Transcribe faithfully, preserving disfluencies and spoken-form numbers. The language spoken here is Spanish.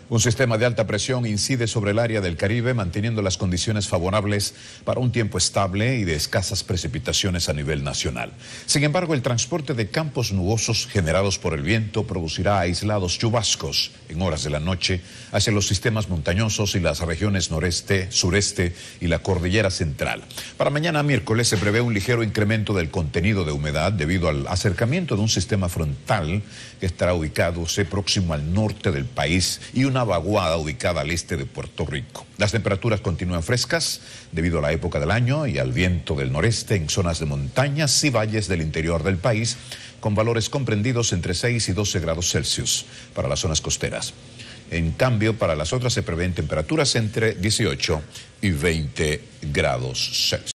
Un sistema de alta presión incide sobre el área del Caribe, manteniendo las condiciones favorables para un tiempo estable y de escasas precipitaciones a nivel nacional. Sin embargo, el transporte de campos nubosos generados por el viento producirá aislados chubascos en horas de la noche hacia los sistemas montañosos y las regiones noreste, sureste y la cordillera central. Para mañana miércoles se prevé un ligero incremento del contenido de humedad debido al acercamiento de un sistema frontal que estará ubicado próximo al norte del país y una vaguada ubicada al este de Puerto Rico. Las temperaturas continúan frescas debido a la época del año y al viento del noreste en zonas de montañas y valles del interior del país, con valores comprendidos entre seis y doce grados Celsius para las zonas costeras. En cambio, para las otras se prevén temperaturas entre dieciocho y veinte grados Celsius.